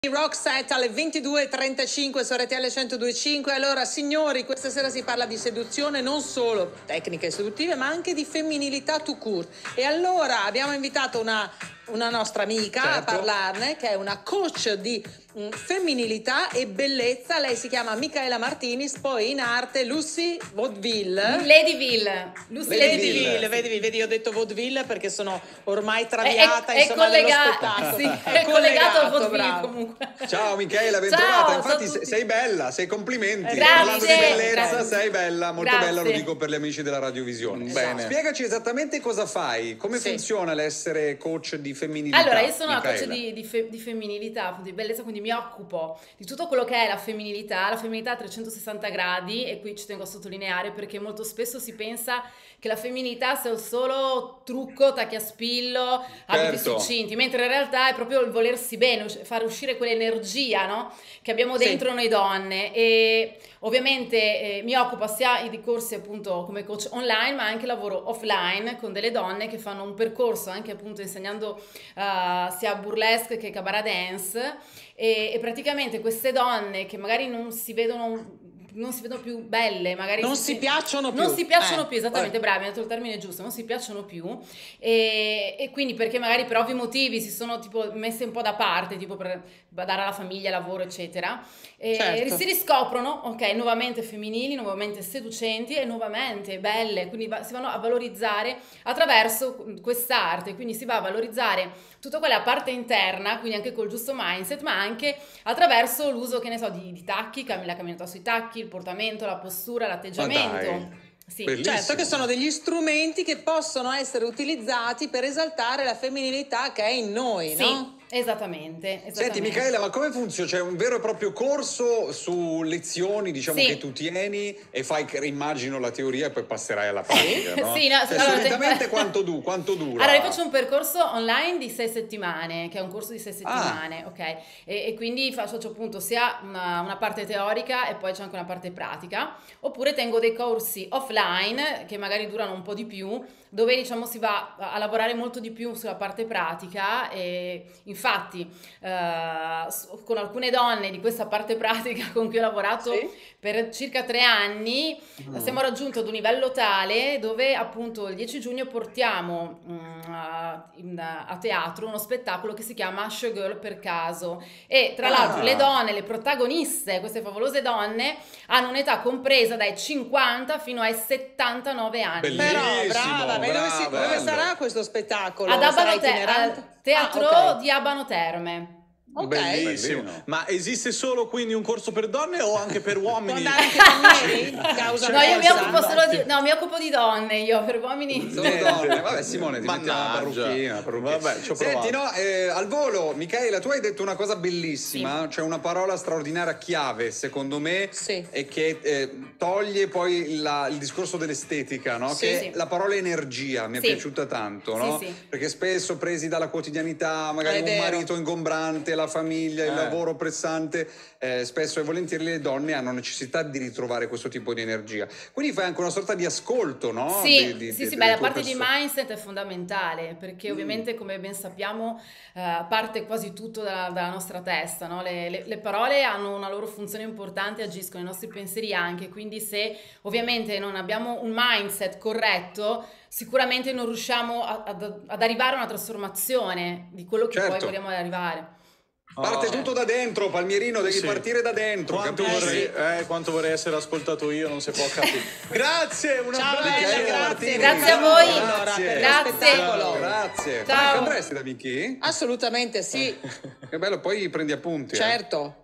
Rock Set alle 22:35 su RTL 102.5. Allora, signori, questa sera si parla di seduzione, non solo tecniche seduttive, ma anche di femminilità tout court. E allora abbiamo invitato una nostra amica a parlarne, che è una coach di femminilità e bellezza. Lei si chiama Micaela Martinis, poi in arte Lucy Vaudeville. Ladyville. Lucy Ladyville. Vedi, ho detto Vaudeville perché sono ormai traviata, insomma, nello spettacolo. Sì, è collegato al Vaudeville, bravo. Comunque. Ciao Micaela, bentrovata. Infatti sei bella, sei complimenti. Grazie. Parlando di bellezza, Grazie. sei bella, molto Grazie. bella, lo dico per gli amici della radiovisione. Esatto. Bene. Spiegaci esattamente cosa fai, come funziona l'essere coach di femminilità. Allora, io sono una coach Micaela. di femminilità, di bellezza, quindi mi occupo di tutto quello che è la femminilità a 360 gradi, e qui ci tengo a sottolineare perché molto spesso si pensa che la femminilità sia solo trucco, tacchi a spillo, abiti succinti, mentre in realtà è proprio il volersi bene, far uscire quell'energia, no? Che abbiamo dentro noi donne. E ovviamente mi occupo sia di corsi appunto come coach online, ma anche lavoro offline con delle donne che fanno un percorso anche appunto insegnando sia burlesque che cabaret dance, e praticamente queste donne che magari non si vedono più belle, magari non si piacciono più. Non si piacciono più, esattamente, bravi, hai detto il termine giusto, non si piacciono più, e quindi perché magari per ovvi motivi si sono tipo messe un po' da parte, tipo per badare alla famiglia, lavoro, eccetera, e certo. si riscoprono, ok, nuovamente femminili, nuovamente seducenti e nuovamente belle, quindi si vanno a valorizzare attraverso quest'arte, quindi si va a valorizzare tutta quella parte interna, quindi anche col giusto mindset, ma anche attraverso l'uso, che ne so, di tacchi, la camminata sui tacchi, il portamento, la postura, l'atteggiamento. Sì. Certo, che sono degli strumenti che possono essere utilizzati per esaltare la femminilità che è in noi, Sì, no? esattamente. Senti Micaela, ma come funziona? C'è un vero e proprio corso su lezioni, diciamo, Sì. che tu tieni e fai, immagino, la teoria e poi passerai alla pratica, no? Sì, no, Cioè, allora, solitamente quanto dura? Allora, io faccio un percorso online di 6 settimane, che è un corso di 6 settimane, ok? E quindi faccio appunto sia una parte teorica e poi c'è anche una parte pratica, oppure tengo dei corsi offline che magari durano un po' di più, dove diciamo si va a lavorare molto di più sulla parte pratica. E infatti con alcune donne di questa parte pratica con cui ho lavorato per circa 3 anni siamo raggiunti ad un livello tale dove appunto il 10 giugno portiamo a teatro uno spettacolo che si chiama Showgirl per caso, e tra l'altro le donne, le protagoniste, queste favolose donne, hanno un'età compresa dai 50 fino ai 79 anni. Bellissimo. Però, brava, dove sarà questo spettacolo? Ad Abano itinerante? al teatro di Abano Terme. Ok. Bellissimo. Ma esiste solo quindi un corso per donne o anche per Può uomini? andare anche con ieri? Causa No, io mi cosa? occupo solo mi occupo di donne, io per uomini. Sono donne. Vabbè, Simone, ti mettiamo la Mannaggia. parrucchina. Vabbè, ci ho Senti, provato. no, al volo, Micaela, tu hai detto una cosa bellissima, cioè una parola straordinaria chiave, secondo me, Sì. e che toglie poi il discorso dell'estetica, no? Sì, che sì. è la parola energia, mi è Sì. piaciuta tanto, no? Sì, sì. Perché spesso presi dalla quotidianità, magari È un vero. marito ingombrante, la famiglia, il lavoro pressante, spesso e volentieri le donne hanno necessità di ritrovare questo tipo di energia. Quindi fai anche una sorta di ascolto, no? Sì, Di- sì, delle beh, la tue parte di persone. mindset è fondamentale, perché ovviamente, come ben sappiamo, parte quasi tutto dalla nostra testa, no? Le parole hanno una loro funzione importante, agiscono, i nostri pensieri anche, quindi se ovviamente non abbiamo un mindset corretto, sicuramente non riusciamo ad arrivare a una trasformazione di quello che poi Certo. vogliamo arrivare. Parte tutto da dentro, Palmierino, devi Sì. partire da dentro. Quanto vorrei essere ascoltato io, non si può capire. Grazie, un Ciao abbraccio. bella, Micaela grazie. Martini. Grazie a voi. Allora, per lo Grazie. spettacolo. Grazie. Ciao. Ma andresti da Vicky? Assolutamente sì, Che bello, poi prendi appunti. certo.